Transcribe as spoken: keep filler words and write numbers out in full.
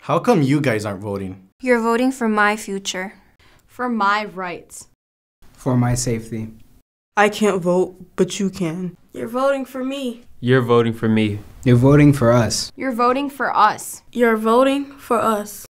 How come you guys aren't voting? You're voting for my future. For my rights. For my safety. I can't vote, but you can. You're voting for me. You're voting for me. You're voting for us. You're voting for us. You're voting for us.